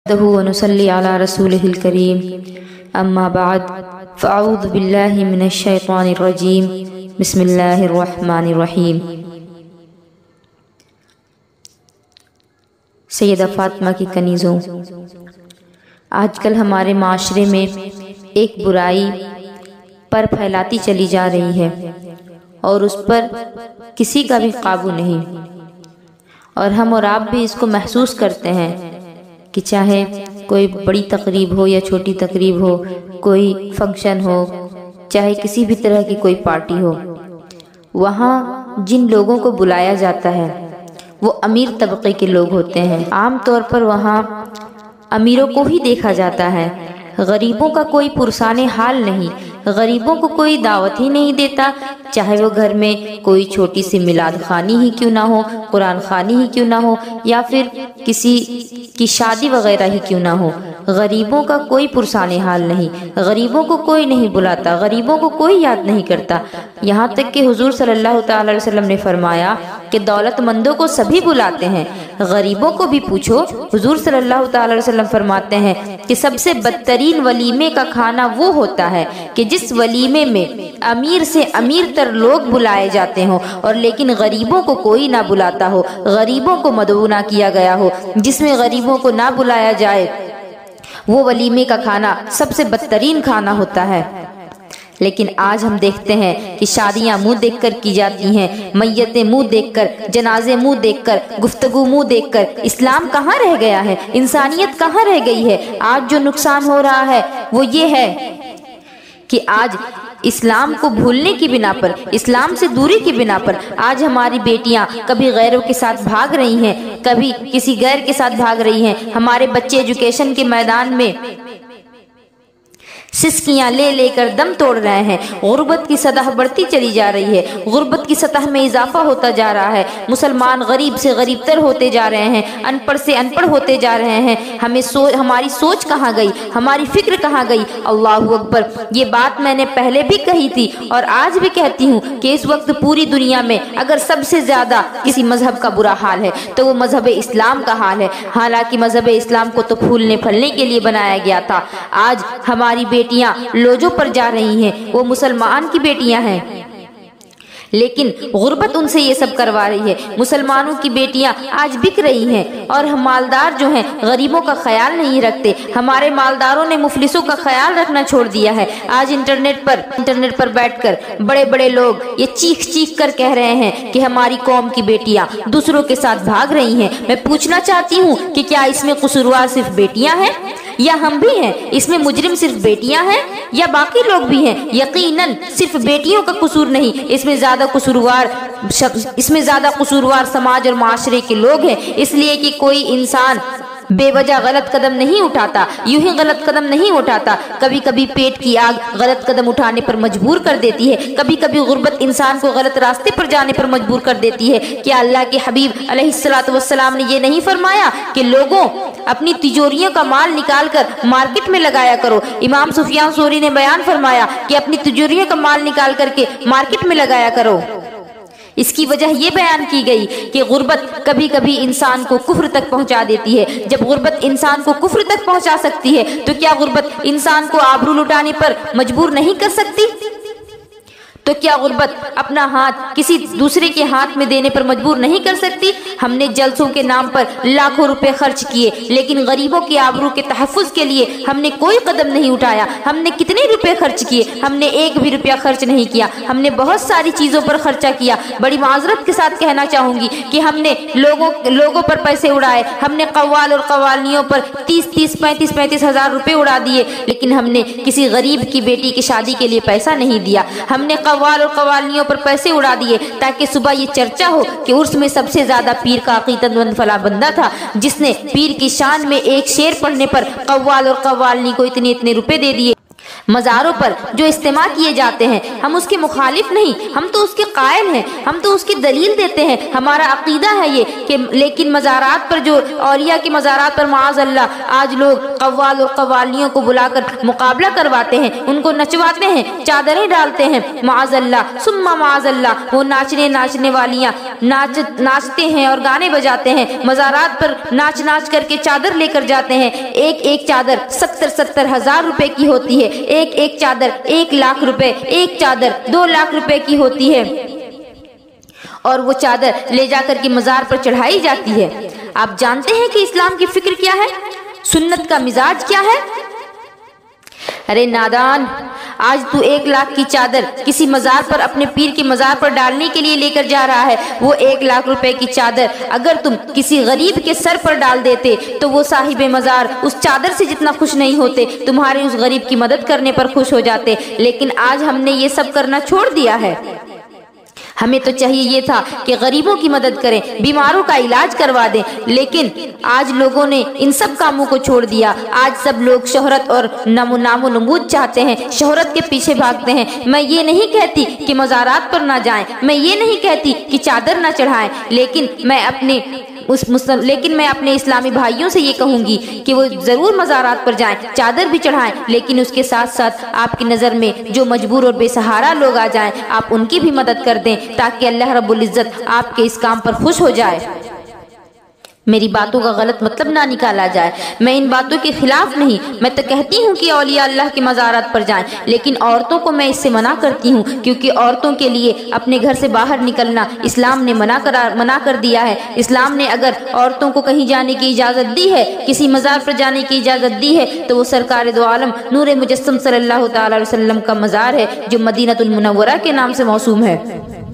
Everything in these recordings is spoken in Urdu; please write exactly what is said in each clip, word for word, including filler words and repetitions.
ونصلي على رسوله الكريم أما بعد فأعوذ بالله من الشيطان الرجيم بسم الله الرحمن الرحیم۔ سیدہ فاطمہ کی کنیزوں، آج کل ہمارے معاشرے میں ایک برائی پر پھیلاتی چلی جا رہی ہے اور اس پر کسی کا بھی قابو نہیں، اور ہم اور آپ بھی اس کو محسوس کرتے ہیں کہ چاہے کوئی بڑی تقریب ہو یا چھوٹی تقریب ہو، کوئی فنکشن ہو، چاہے کسی بھی طرح کی کوئی پارٹی ہو، وہاں جن لوگوں کو بلایا جاتا ہے وہ امیر طبقے کے لوگ ہوتے ہیں۔ عام طور پر وہاں امیروں کو ہی دیکھا جاتا ہے، غریبوں کا کوئی پرسان حال نہیں، غریبوں کو کوئی دعوت ہی نہیں دیتا، چاہے وہ گھر میں کوئی چھوٹی سی میلاد خوانی ہی کیوں نہ ہو، قرآن خوانی ہی کیوں نہ ہو، یا پھر کسی کی شادی وغیرہ ہی کیوں نہ ہو، غریبوں کا کوئی پرسان حال نہیں، غریبوں کو کوئی نہیں بلاتا، غریبوں کو کوئی یاد نہیں کرتا۔ یہاں تک کہ حضور صلی اللہ تعالی علیہ وسلم نے فرمایا کہ دولت مندوں کو سبھی بلاتے ہیں، غریبوں کو بھی پوچھو۔ حضور صلی اللہ تعالی علیہ وسلم فرماتے ہیں کہ سب سے بدترین ولیمے کا کھانا وہ ہوتا ہے کہ جس ولیمے میں امیر سے امیر تر لوگ بلائے جاتے ہوں اور لیکن غریبوں کو کوئی نہ بلاتا ہو، غریبوں کو مدعو نہ کیا گیا ہو۔ جس میں غریبوں کو نہ بلایا جائے وہ ولیمے کا کھانا سب سے بدترین کھانا ہوتا ہے۔ لیکن آج ہم دیکھتے ہیں کہ شادیاں منہ دیکھ کر کی جاتی ہیں، میتیں منہ دیکھ کر، جنازے منہ دیکھ کر، گفتگو منہ دیکھ کر۔ اسلام کہاں رہ گیا ہے؟ انسانیت کہاں رہ گئی ہے؟ آج جو نقصان ہو رہا ہے وہ یہ ہے کہ آج اسلام کو بھولنے کی بنا پر، اسلام سے دوری کی بنا پر آج ہماری بیٹیاں کبھی غیروں کے ساتھ بھاگ رہی ہیں، کبھی کسی غیر کے ساتھ بھاگ رہی ہیں۔ ہمارے بچے ایجوکیشن کے میدان میں سسکیاں لے لے کر دم توڑ رہے ہیں۔ غربت کی سطح بڑھتی چلی جا رہی ہے، غربت کی سطح میں اضافہ ہوتا جا رہا ہے، مسلمان غریب سے غریب تر ہوتے جا رہے ہیں، ان پڑھ سے ان پڑھ ہوتے جا رہے ہیں۔ ہمیں سوچ ہماری سوچ کہاں گئی؟ ہماری فکر کہاں گئی؟ اللہ اکبر! یہ بات میں نے پہلے بھی کہی تھی اور آج بھی کہتی ہوں کہ اس وقت پوری دنیا میں اگر سب سے زیادہ کسی مذہب کا برا حال ہے تو وہ مذہب اسلام کا حال ہے، حالانکہ مذہب اسلام کو تو پھولنے پھلنے کے لیے بنایا گیا تھا۔ آج ہماری بیٹیاں لوجوں پر جا رہی ہیں، وہ مسلمان کی بیٹیاں ہیں لیکن غربت ان سے یہ سب کروا رہی ہے۔ مسلمانوں کی بیٹیاں آج بک رہی ہیں اور ہم مالدار جو ہیں غریبوں کا خیال نہیں رکھتے۔ ہمارے مالداروں نے مفلسوں کا خیال رکھنا چھوڑ دیا ہے۔ آج انٹرنیٹ پر انٹرنیٹ پر بیٹھ کر بڑے بڑے لوگ یہ چیخ چیخ کر کہہ رہے ہیں کہ ہماری قوم کی بیٹیاں دوسروں کے ساتھ بھاگ رہی ہیں۔ میں پوچھنا چاہتی ہوں کہ کیا اس میں قصوروار صرف بیٹیاں ہیں یا ہم بھی ہیں؟ اس میں مجرم صرف بیٹیاں ہیں یا باقی لوگ بھی ہیں؟ یقیناً صرف بیٹیوں کا قصور نہیں، اس میں زیادہ قصوروار اس میں زیادہ قصوروار سماج اور معاشرے کے لوگ ہیں، اس لیے کہ کوئی انسان بے وجہ غلط قدم نہیں اٹھاتا، یوں ہی غلط قدم نہیں اٹھاتا۔ کبھی کبھی پیٹ کی آگ غلط قدم اٹھانے پر مجبور کر دیتی ہے، کبھی کبھی غربت انسان کو غلط راستے پر جانے پر مجبور کر دیتی ہے۔ کیا اللہ کے حبیب علیہ الصلوۃ والسلام نے یہ نہیں فرمایا کہ لوگوں اپنی تجوریوں کا مال نکال کر مارکیٹ میں لگایا کرو؟ امام سفیان ثوری نے بیان فرمایا کہ اپنی تجوریوں کا مال نکال کر کے مارکیٹ میں لگایا کرو۔ اس کی وجہ یہ بیان کی گئی کہ غربت کبھی کبھی انسان کو کفر تک پہنچا دیتی ہے۔ جب غربت انسان کو کفر تک پہنچا سکتی ہے تو کیا غربت انسان کو آبرو لٹانے پر مجبور نہیں کر سکتی؟ تو کیا غربت اپنا ہاتھ کسی دوسرے کے ہاتھ میں دینے پر مجبور نہیں کر سکتی؟ ہم نے جلسوں کے نام پر لاکھوں روپے خرچ کیے لیکن غریبوں کے آبرو کے تحفظ کے لیے ہم نے کوئی قدم نہیں اٹھایا۔ ہم نے کتنے روپے خرچ کیے؟ ہم نے ایک بھی روپیہ خرچ نہیں کیا۔ ہم نے بہت ساری چیزوں پر خرچہ کیا۔ بڑی معذرت کے ساتھ کہنا چاہوں گی کہ ہم نے لوگوں لوگوں پر پیسے اڑائے، ہم نے قوال اور قوالنیوں پر تیس تیس پینتیس پینتیس ہزار روپے اڑا دیے، لیکن ہم نے کسی غریب کی بیٹی کی شادی کے لیے پیسہ نہیں دیا۔ ہم نے قوال اور قوالنیوں پر پیسے اڑا دیے تاکہ صبح یہ چرچا ہو کہ عرس میں سب سے زیادہ پیر کا عقیدت مند فلاں بندہ تھا جس نے پیر کی شان میں ایک شعر پڑھنے پر قوال اور قوالنی کو اتنے اتنے روپے دے دیے۔ مزاروں پر جو اجتماع کیے جاتے ہیں ہم اس کے مخالف نہیں، ہم تو اس کے قائل ہیں، ہم تو اس کی دلیل دیتے ہیں، ہمارا عقیدہ ہے یہ کہ لیکن مزارات پر جو اولیاء کے مزارات پر معاذ اللہ آج لوگ قوال اور قوالیوں کو بلا کر مقابلہ کرواتے ہیں، ان کو نچواتے ہیں، چادریں ڈالتے ہیں، معاذ اللہ ثم معاذ اللہ وہ ناچنے ناچنے والیاں ناچ ناچتے ہیں اور گانے بجاتے ہیں، مزارات پر ناچ ناچ کر کے چادر لے کر جاتے ہیں، ایک ایک چادر ستر ستر ہزار روپے کی ہوتی ہے، ایک ایک چادر ایک لاکھ روپے، ایک چادر دو لاکھ روپے کی ہوتی ہے، اور وہ چادر لے جا کر کے مزار پر چڑھائی جاتی ہے۔ آپ جانتے ہیں کہ اسلام کی فکر کیا ہے، سنت کا مزاج کیا ہے؟ ارے نادان، آج تو ایک لاکھ کی چادر کسی مزار پر اپنے پیر کے مزار پر ڈالنے کے لیے لے کر جا رہا ہے، وہ ایک لاکھ روپے کی چادر اگر تم کسی غریب کے سر پر ڈال دیتے تو وہ صاحب مزار اس چادر سے جتنا خوش نہیں ہوتے تمہارے اس غریب کی مدد کرنے پر خوش ہو جاتے، لیکن آج ہم نے یہ سب کرنا چھوڑ دیا ہے۔ ہمیں تو چاہیے یہ تھا کہ غریبوں کی مدد کریں، بیماروں کا علاج کروا دیں، لیکن آج لوگوں نے ان سب کاموں کو چھوڑ دیا۔ آج سب لوگ شہرت اور نام و نام و نمود چاہتے ہیں، شہرت کے پیچھے بھاگتے ہیں۔ میں یہ نہیں کہتی کہ مزارات پر نہ جائیں، میں یہ نہیں کہتی کہ چادر نہ چڑھائیں، لیکن میں اپنے اس مسلم لیکن میں اپنے اسلامی بھائیوں سے یہ کہوں گی کہ وہ ضرور مزارات پر جائیں، چادر بھی چڑھائیں، لیکن اس کے ساتھ ساتھ آپ کی نظر میں جو مجبور اور بے سہارا لوگ آ جائیں آپ ان کی بھی مدد کر دیں تاکہ اللہ رب العزت آپ کے اس کام پر خوش ہو جائے۔ میری باتوں کا غلط مطلب نہ نکالا جائے، میں ان باتوں کے خلاف نہیں، میں تو کہتی ہوں کہ اولیاء اللہ کے مزارات پر جائیں، لیکن عورتوں کو میں اس سے منع کرتی ہوں، کیونکہ عورتوں کے لیے اپنے گھر سے باہر نکلنا اسلام نے منع کرا منع کر دیا ہے۔ اسلام نے اگر عورتوں کو کہیں جانے کی اجازت دی ہے، کسی مزار پر جانے کی اجازت دی ہے تو وہ سرکار دو عالم نور مجسم صلی اللہ تعالی علیہ وسلم کا مزار ہے جو مدینہ المنورہ کے نام سے موسوم ہے۔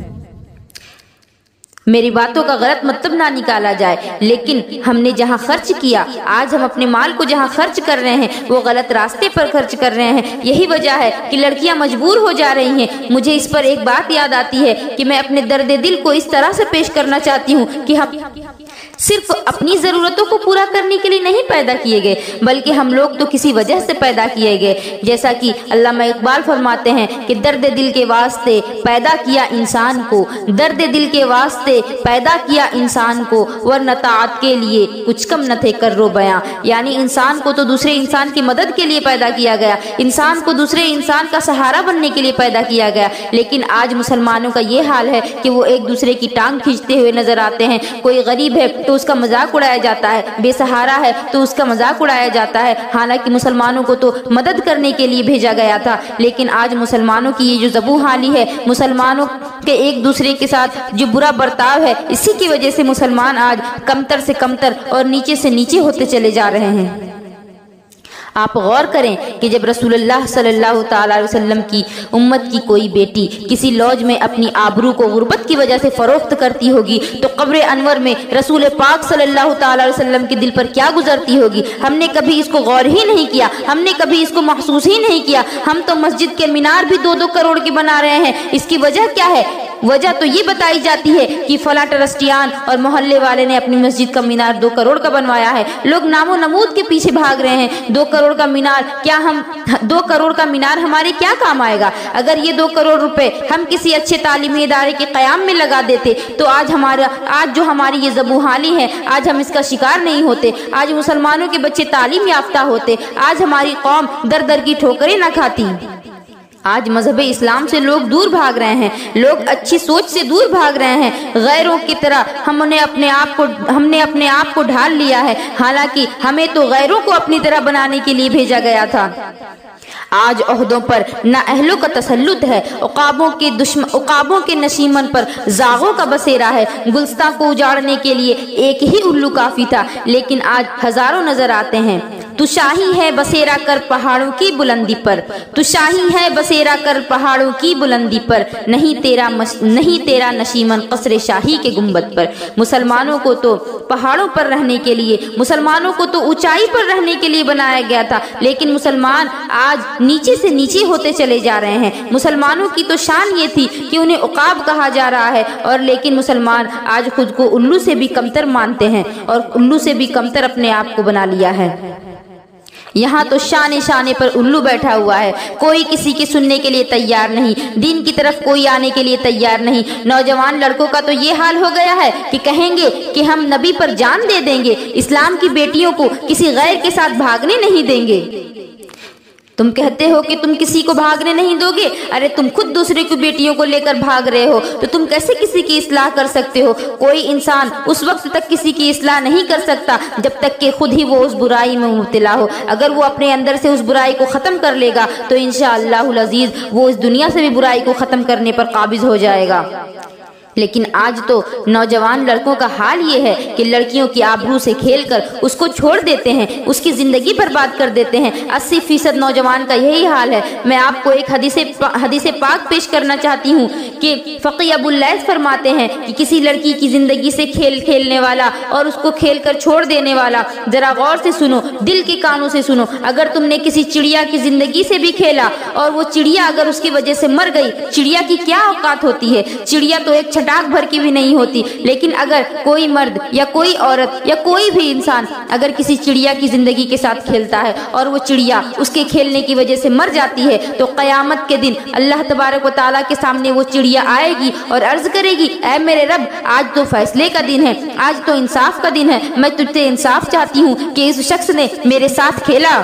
میری باتوں کا غلط مطلب نہ نکالا جائے، لیکن ہم نے جہاں خرچ کیا، آج ہم اپنے مال کو جہاں خرچ کر رہے ہیں وہ غلط راستے پر خرچ کر رہے ہیں، یہی وجہ ہے کہ لڑکیاں مجبور ہو جا رہی ہیں۔ مجھے اس پر ایک بات یاد آتی ہے کہ میں اپنے درد دل کو اس طرح سے پیش کرنا چاہتی ہوں کہ ہم صرف اپنی ضرورتوں کو پورا کرنے کے لیے نہیں پیدا کیے گئے، بلکہ ہم لوگ تو کسی وجہ سے پیدا کیے گئے، جیسا کہ علامہ اقبال فرماتے ہیں کہ درد دل کے واسطے پیدا کیا انسان کو، درد دل کے واسطے پیدا کیا انسان کو، ورنہ طاعت کے لیے کچھ کم نہ تھے کرو بیاں۔ یعنی انسان کو تو دوسرے انسان کی مدد کے لیے پیدا کیا گیا، انسان کو دوسرے انسان کا سہارا بننے کے لیے پیدا کیا گیا، لیکن آج مسلمانوں کا یہ حال ہے کہ وہ ایک دوسرے کی ٹانگ کھینچتے ہوئے نظر آتے ہیں۔ کوئی غریب ہے تو اس کا مذاق اڑایا جاتا ہے، بے سہارا ہے تو اس کا مذاق اڑایا جاتا ہے، حالانکہ مسلمانوں کو تو مدد کرنے کے لیے بھیجا گیا تھا۔ لیکن آج مسلمانوں کی یہ جو ذبح حالی ہے، مسلمانوں کے ایک دوسرے کے ساتھ جو برا برتاؤ ہے، اسی کی وجہ سے مسلمان آج کمتر سے کمتر اور نیچے سے نیچے ہوتے چلے جا رہے ہیں۔ آپ غور کریں کہ جب رسول اللہ صلی اللہ تعالی علیہ وسلم کی امت کی کوئی بیٹی کسی لوج میں اپنی آبرو کو غربت کی وجہ سے فروخت کرتی ہوگی تو قبر انور میں رسول پاک صلی اللہ تعالی علیہ وسلم کے دل پر کیا گزرتی ہوگی؟ ہم نے کبھی اس کو غور ہی نہیں کیا، ہم نے کبھی اس کو محسوس ہی نہیں کیا۔ ہم تو مسجد کے مینار بھی دو دو کروڑ کے بنا رہے ہیں، اس کی وجہ کیا ہے؟ وجہ تو یہ بتائی جاتی ہے کہ فلاں ٹرسٹیان اور محلے والے نے اپنی مسجد کا مینار دو کروڑ کا بنوایا ہے۔ لوگ نام و نمود کے پیچھے بھاگ رہے ہیں۔ دو کروڑ کا مینار کیا ہم دو کروڑ کا مینار ہمارے کیا کام آئے گا؟ اگر یہ دو کروڑ روپے ہم کسی اچھے تعلیمی ادارے کے قیام میں لگا دیتے تو آج ہمارا آج جو ہماری یہ ذبح حالی ہے آج ہم اس کا شکار نہیں ہوتے، آج مسلمانوں کے بچے تعلیم یافتہ ہوتے، آج ہماری قوم در در کی ٹھوکریں نہ کھاتی۔ آج مذہب اسلام سے لوگ دور بھاگ رہے ہیں، لوگ اچھی سوچ سے دور بھاگ رہے ہیں، غیروں کی طرح ہم نے اپنے آپ کو ہم نے اپنے آپ کو ڈھال لیا ہے، حالانکہ ہمیں تو غیروں کو اپنی طرح بنانے کے لیے بھیجا گیا تھا۔ آج عہدوں پر نااہلوں کا تسلط ہے، عقابوں کے دشمن عقابوں کے نشیمن پر زاغوں کا بسیرا ہے۔ گلستان کو اجاڑنے کے لیے ایک ہی الو کافی تھا، لیکن آج ہزاروں نظر آتے ہیں۔ تو شاہی ہے بسیرا کر پہاڑوں کی بلندی پر، تو شاہی ہے بسیرا کر پہاڑوں کی بلندی پر، نہیں تیرا مش... نہیں تیرا نشیمن قصر شاہی کے گنبد پر۔ مسلمانوں کو تو پہاڑوں پر رہنے کے لیے، مسلمانوں کو تو اونچائی پر رہنے کے لیے بنایا گیا تھا، لیکن مسلمان آج نیچے سے نیچے ہوتے چلے جا رہے ہیں۔ مسلمانوں کی تو شان یہ تھی کہ انہیں عقاب کہا جا رہا ہے، اور لیکن مسلمان آج خود کو الو سے بھی کمتر مانتے ہیں اور الو سے بھی کمتر اپنے آپ کو بنا لیا ہے۔ यहाँ तो शाने शाने पर उल्लू बैठा हुआ है, कोई किसी के सुनने के लिए तैयार नहीं, दीन की तरफ कोई आने के लिए तैयार नहीं। नौजवान लड़कों का तो ये हाल हो गया है कि कहेंगे कि हम नबी पर जान दे देंगे, इस्लाम की बेटियों को किसी गैर के साथ भागने नहीं देंगे। तुम कहते हो कि तुम किसी को भागने नहीं दोगे, अरे तुम खुद दूसरे की बेटियों को लेकर भाग रहे हो, तो तुम कैसे किसी की इस्लाह कर सकते हो? कोई इंसान उस वक्त तक किसी की इस्लाह नहीं कर सकता जब तक कि खुद ही वो उस बुराई में मुब्तला हो। अगर वो अपने अंदर से उस बुराई को ख़त्म कर लेगा तो इंशाअल्लाहुल अज़ीज़ वो इस दुनिया से भी बुराई को ख़त्म करने पर काबिज हो जाएगा। लेकिन आज तो नौजवान लड़कों का हाल ये है कि लड़कियों की आबरू से खेलकर उसको छोड़ देते हैं, उसकी ज़िंदगी बर्बाद कर देते हैं। अस्सी फीसद नौजवान का यही हाल है। मैं आपको एक हदीस हदीस पाक पेश करना चाहती हूँ कि फ़क़ी अबू लैथ फरमाते हैं कि किसी लड़की की ज़िंदगी से खेल खेलने वाला और उसको खेल कर छोड़ देने वाला, ज़रा गौर से सुनो, दिल के कानों से सुनो, अगर तुमने किसी चिड़िया की ज़िंदगी से भी खेला और वो चिड़िया अगर उसकी वजह से मर गई, चिड़िया की क्या औकात होती है? चिड़िया तो एक डाक भर की भी नहीं होती। लेकिन अगर कोई मर्द या कोई औरत या कोई भी इंसान अगर किसी चिड़िया की जिंदगी के साथ खेलता है और वो चिड़िया उसके खेलने की वजह से मर जाती है, तो क़यामत के दिन अल्लाह तबारक व तआला के सामने वो चिड़िया आएगी और अर्ज करेगी, ऐ मेरे रब, आज तो फैसले का दिन है, आज तो इंसाफ का दिन है, मैं तुझसे इंसाफ चाहती हूँ कि इस शख्स ने मेरे साथ खेला,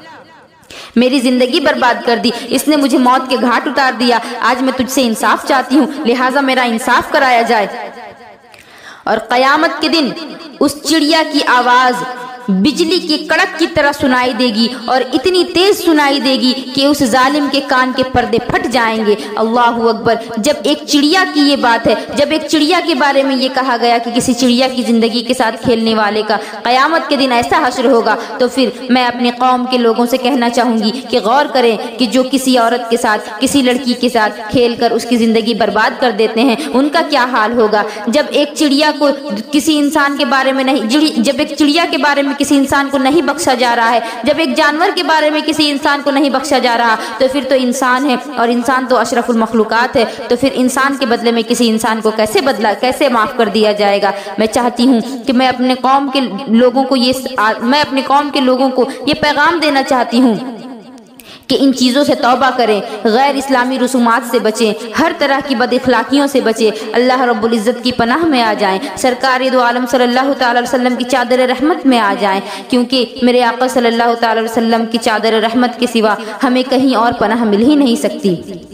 मेरी जिंदगी बर्बाद कर दी, इसने मुझे मौत के घाट उतार दिया, आज मैं तुझसे इंसाफ चाहती हूँ, लिहाजा मेरा इंसाफ कराया जाए। और क़यामत के दिन उस चिड़िया की आवाज़ बिजली की कड़क की तरह सुनाई देगी और इतनी तेज सुनाई देगी कि उस जालिम के कान के पर्दे फट जाएंगे। अल्लाहु अकबर। जब एक चिड़िया की ये बात है, जब एक चिड़िया के बारे में ये कहा गया कि किसी चिड़िया की जिंदगी के साथ खेलने वाले का क़यामत के दिन ऐसा हश्र होगा, तो फिर मैं अपनी कौम के लोगों से कहना चाहूँगी कि गौर करें कि जो किसी औरत के साथ, किसी लड़की के साथ खेल कर उसकी ज़िंदगी बर्बाद कर देते हैं, उनका क्या हाल होगा। जब एक चिड़िया को किसी इंसान के बारे में नहीं, जब एक चिड़िया के बारे में किसी इंसान को नहीं बख्शा जा रहा है, जब एक जानवर के बारे में किसी इंसान को नहीं बख्शा जा रहा, तो फिर तो इंसान है और इंसान तो अशरफुल मखलूकात है, तो फिर इंसान के बदले में किसी इंसान को कैसे बदला, कैसे माफ़ कर दिया जाएगा। मैं चाहती हूँ कि मैं अपने कौम के लोगों को ये मैं अपने कौम के लोगों को ये पैगाम देना चाहती हूँ कि इन चीज़ों से तौबा करें, गैर इस्लामी रसूमात से बचें, हर तरह की बद इखलाकियों से बचें, अल्लाह रब्बुल इज़्ज़त की पनाह में आ जाएं, सरकार दो आलम सल्लल्लाहु तआला अलैहि वसल्लम की चादर रहमत में आ जाएं, क्योंकि मेरे आका सल्लल्लाहु तआला अलैहि वसल्लम की चादर रहमत के सिवा हमें कहीं और पनाह मिल ही नहीं सकती।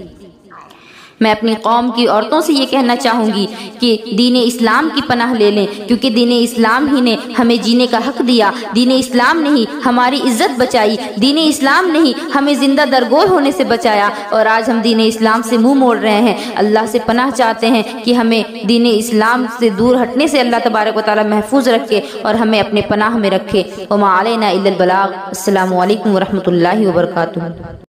मैं अपनी कौम की औरतों से ये कहना चाहूँगी कि दीन इस्लाम की पनाह ले लें, क्योंकि दीन इस्लाम ही ने हमें जीने का हक दिया, दीन इस्लाम ने ही हमारी इज्जत बचाई, दीन इस्लाम ने ही हमें जिंदा दरगोर होने से बचाया, और आज हम दीन इस्लाम से मुंह मोड़ रहे हैं। अल्लाह से पनाह चाहते हैं कि हमें दीन इस्लाम से दूर हटने से अल्लाह तबारक व तआला महफूज रखे और हमें अपने पनाह में रखे। वमा अलैना इल्लल बलाग। अस्सलामु अलैकुम व रहमतुल्लाहि व बरकातुहू।